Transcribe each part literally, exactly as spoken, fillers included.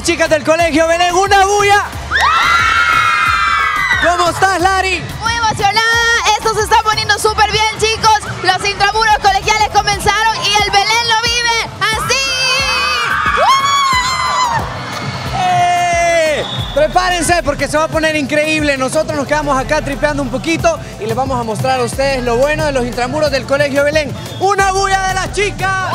chicas del Colegio Belén. ¡Una bulla! ¿Cómo estás, Lari? Muy emocionada. Esto se está poniendo súper bien, chicos. Los intramuros colegiales comenzaron y el Belén lo vive así. ¡Eh! Prepárense porque se va a poner increíble. Nosotros nos quedamos acá tripeando un poquito y les vamos a mostrar a ustedes lo bueno de los intramuros del Colegio Belén. ¡Una bulla de las chicas!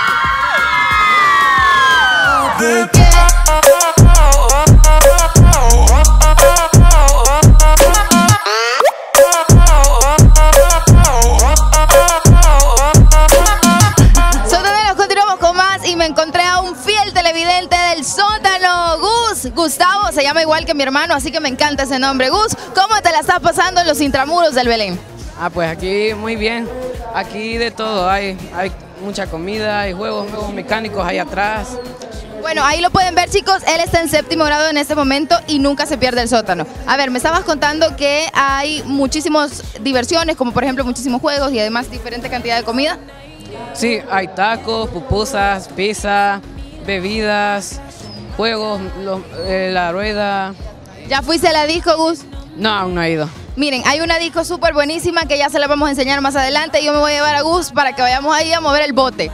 Me encontré a un fiel televidente del sótano, Gus. Gustavo, se llama igual que mi hermano, así que me encanta ese nombre. Gus, ¿cómo te la estás pasando en los intramuros del Belén? Ah, pues aquí muy bien. Aquí de todo, hay, hay mucha comida, hay juegos, juegos mecánicos ahí atrás. Bueno, ahí lo pueden ver, chicos. Él está en séptimo grado en este momento y nunca se pierde el sótano. A ver, me estabas contando que hay muchísimas diversiones, como por ejemplo muchísimos juegos y además diferente cantidad de comida. Sí, hay tacos, pupusas, pizza, bebidas, juegos, lo, eh, la rueda. ¿Ya fuiste a la disco, Gus? No, aún no he ido. Miren, hay una disco súper buenísima que ya se la vamos a enseñar más adelante. Yo me voy a llevar a Gus para que vayamos ahí a mover el bote.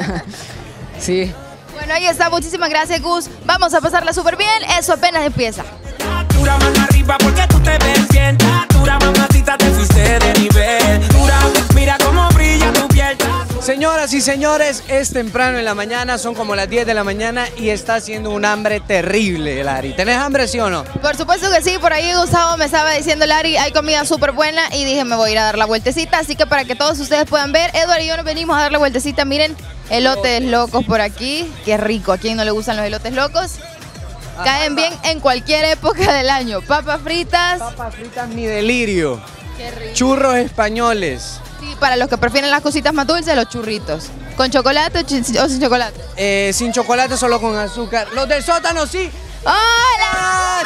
Sí. Bueno, ahí está. Muchísimas gracias, Gus. Vamos a pasarla súper bien. Eso apenas empieza. Dura mano arriba porque tú te ves bien. Dura mamacita, te fuiste de nivel. Dura, mira cómo brilla tu piel. Señoras y señores, es temprano en la mañana, son como las diez de la mañana y está haciendo un hambre terrible, Lari. ¿Tenés hambre, sí o no? Por supuesto que sí, por ahí Gustavo me estaba diciendo, Lari, hay comida súper buena y dije, me voy a ir a dar la vueltecita, así que para que todos ustedes puedan ver, Edward y yo nos venimos a dar la vueltecita, miren, elotes locos por aquí, qué rico, ¿a quién no le gustan los elotes locos? Caen bien en cualquier época del año, papas fritas. Papas fritas mi delirio. Qué rico. Churros españoles. Sí, para los que prefieren las cositas más dulces, los churritos. ¿Con chocolate o sin chocolate? Eh, sin chocolate, solo con azúcar. Los del sótano, sí. ¡Hola!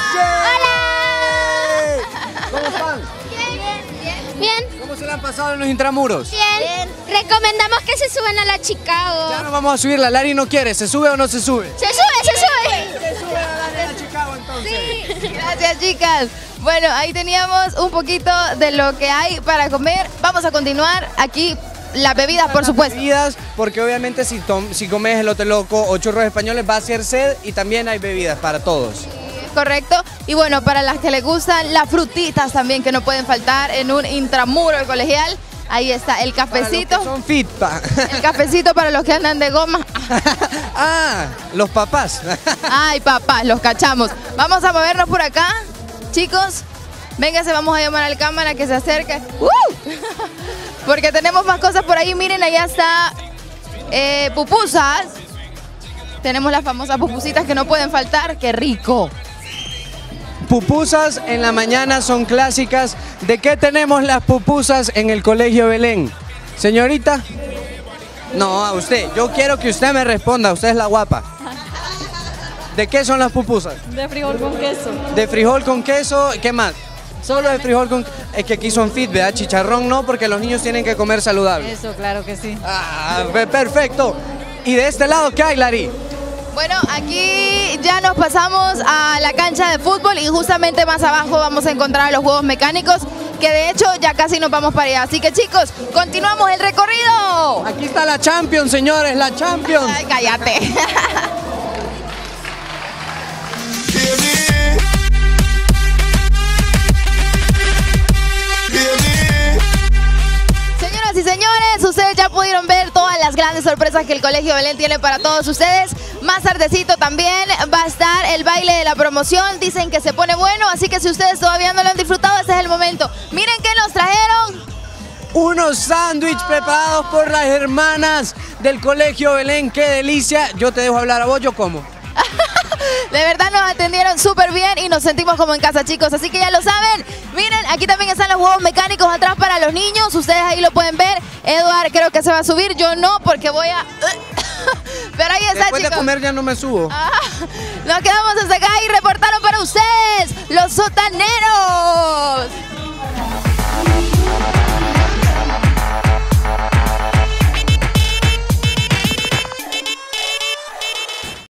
¡Hola! ¿Cómo están? Bien, bien. Bien. ¿Cómo se le han pasado en los intramuros? Bien. Recomendamos que se suban a la Chicago. Ya no vamos a subir, la Lari no quiere. ¿Se sube o no se sube? Se sube, se sube. Se sube la Lari a la Chicago entonces. Sí. Gracias, chicas. Bueno, ahí teníamos un poquito de lo que hay para comer. Vamos a continuar aquí. Las bebidas, por supuesto. Bebidas, porque obviamente si, si comes elote loco o churros españoles va a hacer sed y también hay bebidas para todos. Sí, es correcto. Y bueno, para las que les gustan las frutitas también que no pueden faltar en un intramuro colegial. Ahí está el cafecito. Para los que son fit, pa. El cafecito para los que andan de goma. Ah, los papás. Ay, papás, los cachamos. Vamos a movernos por acá, chicos. Véngase, vamos a llamar al cámara que se acerque. ¡Uh! Porque tenemos más cosas por ahí. Miren, allá está eh, pupusas. Tenemos las famosas pupusitas que no pueden faltar. ¡Qué rico! Pupusas en la mañana son clásicas. ¿De qué tenemos las pupusas en el Colegio Belén? Señorita. No, a usted. Yo quiero que usted me responda. Usted es la guapa. ¿De qué son las pupusas? De frijol con queso. De frijol con queso. ¿Qué más? Solo de frijol con... Es que aquí son fit, ¿verdad? Chicharrón no, porque los niños tienen que comer saludable. Eso, claro que sí. Ah, perfecto. ¿Y de este lado qué hay, Lari? Bueno, aquí ya nos pasamos a la cancha de fútbol y justamente más abajo vamos a encontrar los juegos mecánicos, que de hecho ya casi nos vamos para allá. Así que chicos, continuamos el recorrido. Aquí está la Champions, señores, la Champions. Ay, cállate. Señoras y señores, ustedes ya pudieron ver todas las grandes sorpresas que el Colegio Belén tiene para todos ustedes. Más tardecito también va a estar el baile de la promoción. Dicen que se pone bueno, así que si ustedes todavía no lo han disfrutado, este es el momento. Miren qué nos trajeron. Unos sándwiches preparados por las hermanas del Colegio Belén. ¡Qué delicia! Yo te dejo hablar a vos, yo como. De verdad nos atendieron súper bien y nos sentimos como en casa, chicos. Así que ya lo saben. Miren, aquí también están los juegos mecánicos atrás para los niños. Ustedes ahí lo pueden ver. Edward creo que se va a subir. Yo no, porque voy a... Pero ahí está, Después chicos. de comer ya no me subo. Ah, nos quedamos hasta acá y reportaron para ustedes los sotaneros.